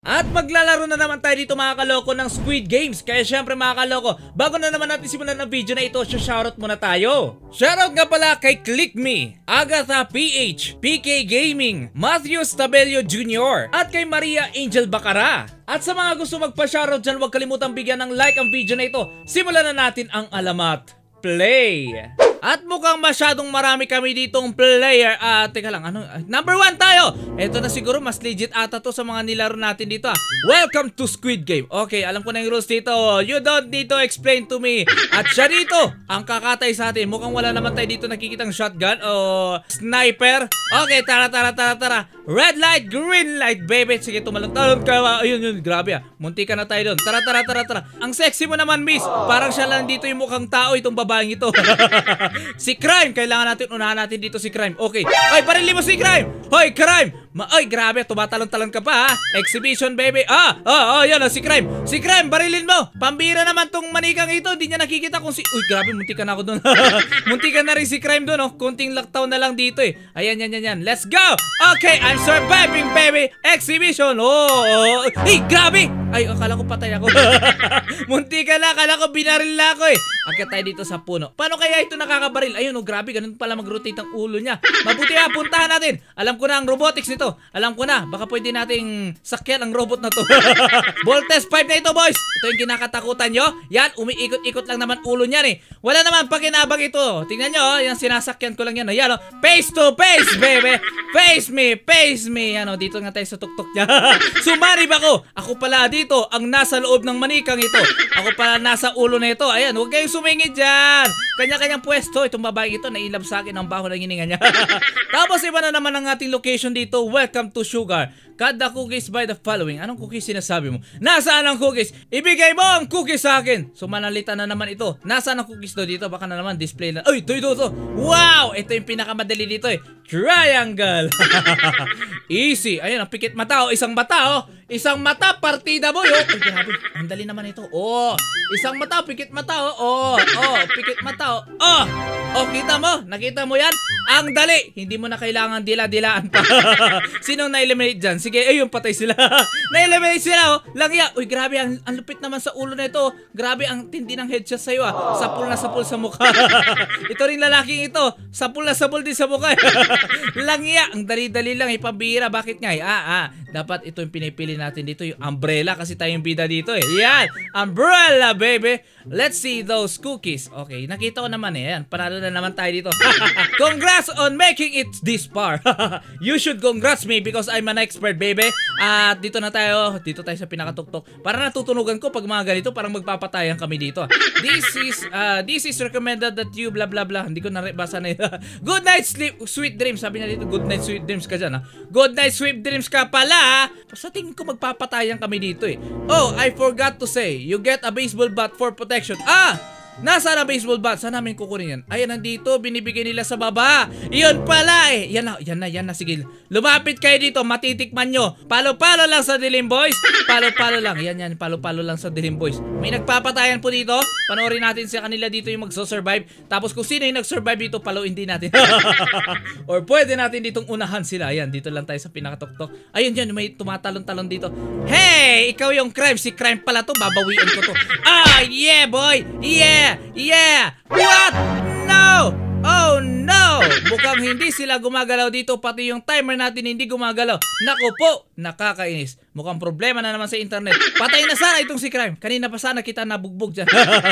At maglalaro na naman tayo dito mga kaloko ng Squid Games. Kaya syempre mga kaloko, bago na naman natin simulan ng video na ito, shoutout muna tayo. Shoutout nga pala kay ClickMe, Agatha PH, PK Gaming, Matthew Stabelio Jr. at kay Maria Angel Bacara. At sa mga gusto magpa-shoutout dyan, huwag kalimutang bigyan ng like ang video na ito. Simulan na natin ang alamat. Play! At mukhang masyadong marami kami ditong player. Teka lang, ano? Number 1 tayo! Ito na siguro, mas legit ata to sa mga nilaro natin dito. Welcome to Squid Game. Okay, alam ko na yung rules dito. You don't need to explain to me. At siya dito, ang kakatay sa atin. Mukhang wala naman tayo dito nakikitang shotgun o sniper. Okay, tara. Red light, green light, baby. Sige, tumalon-talon ka. Ayun, grabe munti ka na tayo doon. Tara. Ang sexy mo naman, miss. Parang siya lang dito yung mukhang tao, itong babaeng ito. Si Crime, kailangan natin, unahan natin dito si Crime. Okay, ay, barilin mo si Crime. Hoy, Crime. Ay, grabe, tumatalon-talon ka pa, ha. Exhibition, baby. Yan si Crime. Si Crime, barilin mo. Pambira naman tong manikang ito. Hindi niya nakikita kung si... Uy, grabe, munti ka na ako doon. Munti ka na rin si Crime doon, oh. Kunting laktaw na lang dito, eh. Ayan. Let's go. Okay, I'm surviving, baby. Exhibition. Hey, grabe. Ay, akala ko patay ako. Munti ka na, akala ko binaril na ako, eh. Akit tayo dito sa puno. Paano kaya ito nakakabaril? Ayun, grabe, ganun pala mag-rotate ang ulo niya. Mabuti nga, puntahan natin. Alam ko na ang robotics nito. Alam ko na, baka pwede nating sakyan ang robot na to. Voltes 5 na ito, boys. Ito yung kinakatakutan nyo. Yan, umiikot-ikot lang naman ulo niyan, eh. Wala naman pakinabang ito. Tingnan nyo, yan, sinasakyan ko lang yan. Yan, face to face, baby. Face me. Yan, dito nga tayo sa tuktok niya. Sumarib ako. Ako pala dito, ang nasa loob ng manikang ito. Ako pala nasa ulo na ito. Ayan, huwag kayong sumingit dyan. Kanya-kanyang pwesto. Itong babae ito, nailab sa akin ang baho ng hininga niya. Tapos iba na naman ang ating location dito. Welcome to Sugar. Cut the cookies by the following. Anong cookies sinasabi mo? Nasaan ang cookies? Ibigay mo ang cookies sa akin. So manalita na naman ito. Nasaan ang cookies dito? Baka na naman display na. Uy, ito. Wow! Ito yung pinakamadali dito, eh. Triangle. Easy. Ayun, ang pikit mata, oh. Isang mata, oh. Isang mata, partida boy, oh. Ay, grabe. Ang dali naman ito. Isang mata, pikit mata, oh. Pikit mata, oh. Kita mo? Nakita mo yan? Ang dali. Hindi mo na kailangan dila-dilaan pa. Sinong na-eliminate dyan? Sige, ayun, patay sila. Na-eliminate sila, oh. Langya. Uy, grabe, ang lupit naman sa ulo na ito. Grabe, ang tindi ng headshot sa'yo, ah. Sapul na sapul sa mukha. Ito rin lalaking ito. Sapul na sapul din sa mukha. Langya. Ang dali-dali lang, ipambira. Bakit nga, dapat ito yung pinipili natin dito, yung umbrella, kasi tayong bida dito, eh. Yan, umbrella, baby. Let's see those cookies. Okay, nakita ko naman, eh. Yan, panalo na naman tayo dito. Congrats on making it this far. You should congrats me because I'm an expert, baby. At dito na tayo. Dito tayo sa pinakatuktok. Para natutunugan ko pag mga ganito, parang magpapatayan kami dito. This is recommended that you blah blah blah. Hindi ko nabasa na yun. Good night, sleep, sweet dreams. Sabi na dito, good night, sweet dreams ka dyan, ha. Good night, sweet dreams ka pala, ha. Sa tingin ko magpapatayan kami dito, eh. Oh, I forgot to say, you get a baseball bat for protection. Nasaan ang baseball bat? Saan namin kukunin yan? Ayan, nandito. Binibigay nila sa baba. Iyon pala, eh. Yan na. Sige. Lumapit kayo dito. Matitikman nyo. Palo-palo lang sa dilim, boys. Palo-palo lang. Yan. Palo-palo lang sa dilim, boys. May nagpapatayan po dito. Panoorin natin sa kanila dito yung magso-survive. Tapos kung sino yung nag-survive dito, paluin din natin. Or pwede natin ditong unahan sila. Ayan, dito lang tayo sa pinakatuktok. Ayun, may tumatalon-talon dito. Hey, ikaw yung Crime. Si Crime pala to. Babawiin ko to. Yeah, boy. Yeah! What? No! Oh no! Mukhang hindi sila gumagalaw dito. Pati yung timer natin hindi gumagalaw. Naku po! Nakakainis. Mukhang problema na naman sa internet. Patay na sana itong si Crime. Kanina pa sana kita nabugbog dyan.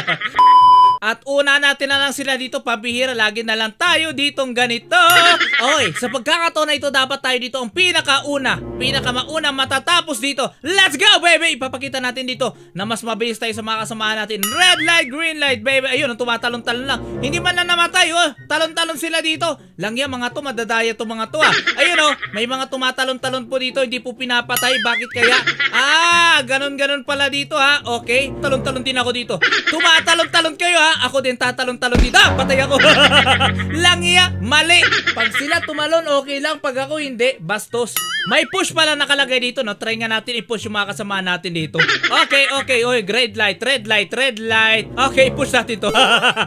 At una natin na lang sila dito, pabihira, lagi na lang tayo ditong ganito. Okay, sa pagkakataon na ito, dapat tayo dito ang pinakamauna matatapos dito. Let's go, baby! Ipapakita natin dito na mas mabilis tayo sa mga kasamahan natin. Red light, green light, baby. Ayun, tumatalon-talon lang. Hindi man na namatay, oh. Talon-talon sila dito. Langya, mga to, madadaya to mga to, ah. Ayun, oh, may mga tumatalon-talon po dito, hindi po pinapatay. Bakit kaya? Ganon-ganon pala dito, ha. Okay, talon-talon din ako dito. Tumatalon-talon kayo, ha. ako din tatalon-talon dito. Patay ako. Langya, mali. Pag sila tumalon, okay lang. Pag ako hindi, bastos. May push pala nakalagay dito, no? Try nga natin i-push yung mga kasama natin dito. Okay. Oy, red light. Okay, push natin to.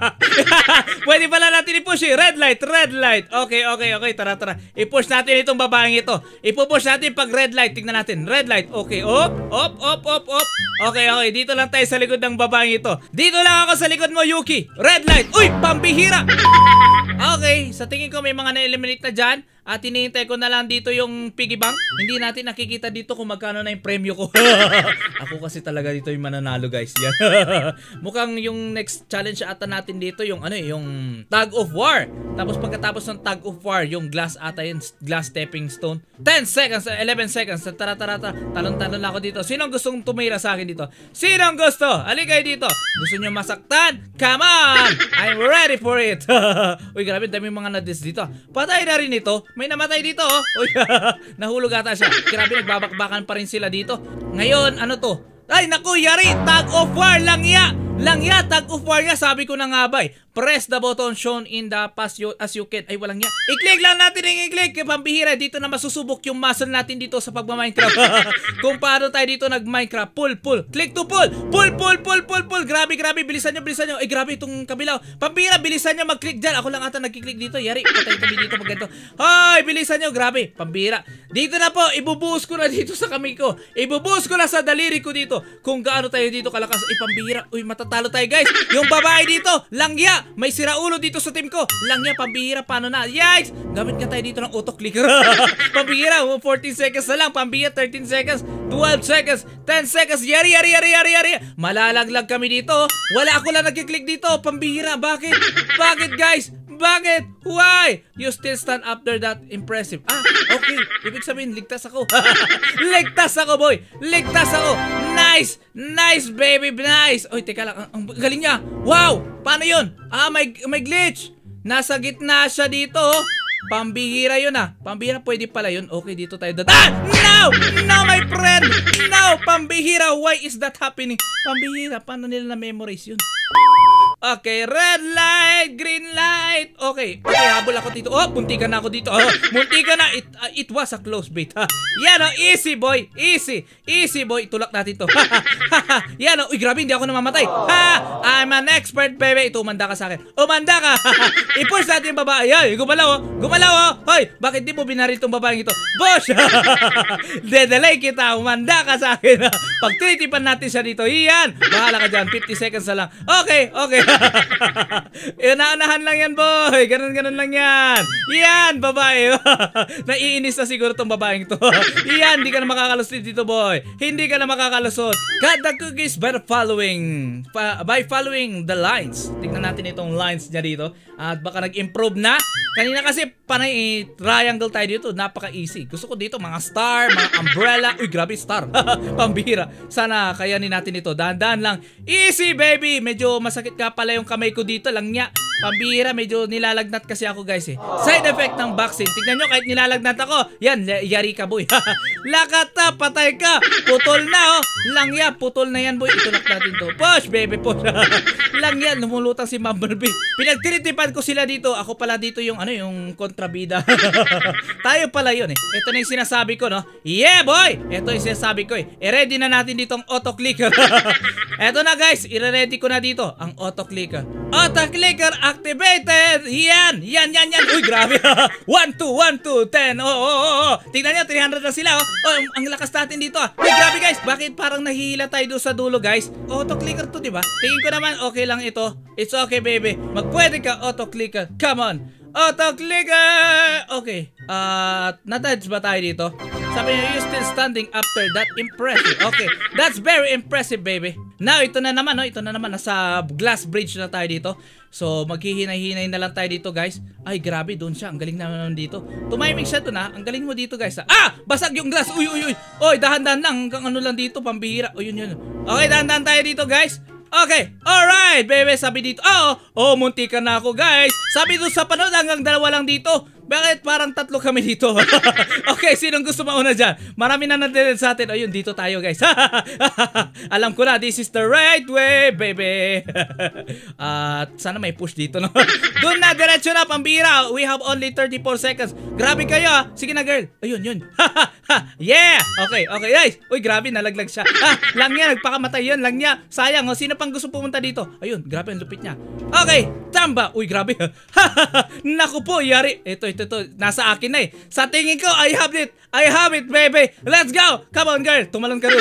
Pwede pala natin i-push eh. Red light. Okay. Tara. I-push natin itong babaeng ito. I-push natin pag red light. Tingnan natin. Red light. Okay, op. Okay. Dito lang tayo sa likod ng babaeng ito. Dito lang ako sa likod mo, Yuki. Red light. Uy, pambihira. Okay, sa tingin ko may mga na-eliminate na dyan. At hinihintay ko na lang dito yung piggy bank. Hindi natin nakikita dito kung magkano na yung premyo ko. Ako kasi talaga dito yung mananalo, guys. Yan. Mukhang yung next challenge ata natin dito yung yung tag of war. Tapos pagkatapos ng tag of war, yung glass ata yun, glass stepping stone. 10 seconds, 11 seconds. Tara. Talon-talon lang ako dito. Sinong gustong tumira sa akin dito? Sinong gusto? Halika kayo dito. Gusto nyo masaktan? Come on! I'm ready for it. Uy, grabe, daming mga nadis dito. Patay na rin ito. May namatay dito, oh. Uy, nahulog ata siya. Grabe, nagbabakbakan pa rin sila dito. Ngayon, ano to? Ay, naku, yari! Tag of war! Langya, tag of war nga. Sabi ko na nga ba eh. Press the button shown in the past as you can. Ay, walang niya. I-click lang natin yung i-click. Pambihira, dito na masusubok yung muscle natin dito sa pagma-Minecraft. Kung paano tayo dito nag-Minecraft. Pull. Click to pull. Pull. Grabe. Bilisan nyo. Ay, grabe itong kabila. Pambihira, bilisan nyo mag-click dyan. Ako lang ata nag-click dito. Yari, patay kami dito pag ganito. Ay, bilisan nyo. Grabe. Pambihira. Dito na po. Ibubuhos ko na dito sa kamay ko. Ibubuhos ko na sa daliri ko dito. Kung gaano tayo dito kalakas. Ay, pambihira. Uy, matatalo tayo, guys. Yung babae dito. Langya. May siraulo dito sa team ko. Langya, pambihira, paano na? Yikes! Gamit nga tayo dito ng auto-clicker. Pambihira, 14 seconds na lang. Pambihira, 13 seconds, 12 seconds, 10 seconds. Yari. Malalaglag kami dito. Wala ako lang nagkiklik dito. Pambihira, bakit? Bakit, guys? Bakit? Why? You still stand after that? Impressive. Okay. Ibig sabihin, ligtas ako. Ligtas ako, boy. Ligtas ako. Nice, baby. Nice. Oy, teka lang. Ang galing niya. Wow. Paano yun? May glitch. Nasa gitna siya dito. Pambihira yun Pambihira, pwede pala yun. Okay, dito tayo. No, my friend. No, pambihira. Why is that happening? Pambihira. Paano nila na-memorize yun? Okay, red light, green light. Okay, habol ako dito. Oh, muntikan na ako dito. Muntikan na. It was a close bait. Yan easy boy. Easy boy. Tulak natin to. Yan uy, grabe, hindi ako namamatay. I'm an expert, baby. Ito, umanda ka sa akin. Umanda ka. I-push natin yung babae. Ay, gumalaw. Hoy, bakit di mo binaril tong babaeng ito? Bosh! Dedelay kita. Umanda ka sa akin. Pag tinitipan natin siya dito. Yan. Bahala ka dyan. 50 seconds na lang. Okay. Naunahan lang yan, boy. Ganun lang yan. Yan, babae. Naiinis na siguro tong babaeng to. Yan, hindi ka na makakalusot dito, boy. Hindi ka na makakalusot. Cut the cookies by following the lines. Tingnan natin itong lines niya dito. At baka nag-improve na. Kanina kasi panay triangle tayo dito. Napaka-easy. Gusto ko dito mga star, mga umbrella. Uy, grabe, star. Pambihira. Sana kayanin natin ito. Dahan-dahan lang. Easy, baby. Medyo masakit ka pala yung kamay ko dito lang niya. Pambihira, medyo nilalagnat kasi ako, guys eh. Side effect ng vaccine. Tignan nyo, kahit nilalagnat ako. Yan, yari ka, boy. Lakata, patay ka. Putol na, oh. Langya, putol na yan, boy. Itulak natin to. Push, baby, push. Langya, lumulutang si Bumblebee. Pinagtiritipan ko sila dito. Ako pala dito yung yung kontrabida. Tayo pala yun eh. Ito na yung sinasabi ko, no? Yeah, boy! Ito yung sinasabi ko eh. I-ready na natin dito ang auto-clicker. Ito na, guys. I-ready ko na dito ang auto-clicker. Auto-clicker activated! Yan! Uy, grabe! 1, 2, 10! Oh. Tingnan nyo, 300 na sila, oh. Ang lakas natin dito, ah. Uy, grabe, guys! Bakit parang nahihila tayo doon sa dulo, guys? Auto-clicker to, diba? Tingin ko naman, okay lang ito. It's okay, baby. Magpwede ka, auto-clicker. Come on! Auto-clicker! Okay. Natouch ba tayo dito? Sabi niya, you still standing after that? Impressive. Okay. That's very impressive, baby. Now, ito na naman, no? Ito na naman. Nasa glass bridge na tayo dito. So, maghihinay-hinay na lang tayo dito, guys. Ay, grabe. Doon siya. Ang galing naman dito. Tumiming siya doon, ha? Ang galing mo dito, guys, ha? Basag yung glass. Uy. Oy, dahan-dahan lang. Hanggang ano lang dito. Pambihira. Uy, yun. Okay, dahan-dahan tayo dito, guys. Okay, alright, baby, sabi dito, munti ka na ako, guys. Sabi doon sa panood, hanggang 2 lang dito. Bakit parang tatlo kami dito? Okay, sinong gusto mauna dyan? Marami na nandito sa atin. Ayun, dito tayo guys. Alam ko na, this is the right way, baby. At sana may push dito, no? Doon na, diretso na, pambira. We have only 34 seconds. Grabe kayo, ah. Sige na, girl. Ayun, yun. Yeah! Okay, okay, guys. Uy, grabe, nalaglag siya. Lang niya, nagpakamatay yun. Lang niya. Sayang, oh. Sino pang gusto pumunta dito? Ayun, grabe ang lupit niya. Okay, tamba. Uy, grabe. Naku po, yari. Ito. Nasa akin na eh. Sa tingin ko, I have it. I have it, baby. Let's go. Come on, girl. Tumalon ka rin.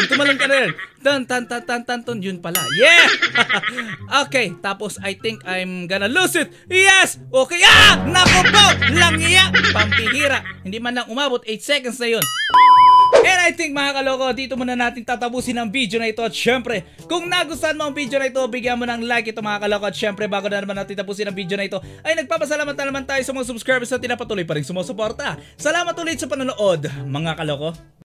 Tan. Yun pala. Yeah! Okay, tapos I think I'm gonna lose it. Yes! Okay. Naku po! Langya! Pampihira. Hindi man lang umabot 8 seconds na yun. And I think mga kaloko, dito muna natin tatapusin ang video na ito. At syempre, kung nagustuhan mo ang video na ito, bigyan mo ng like ito mga kaloko. At syempre, bago na naman natin tapusin ang video na ito, ay nagpapasalamat na naman tayo sa mga subscribers na tinapatuloy pa rin sumusuporta. Salamat ulit sa panonood mga kaloko.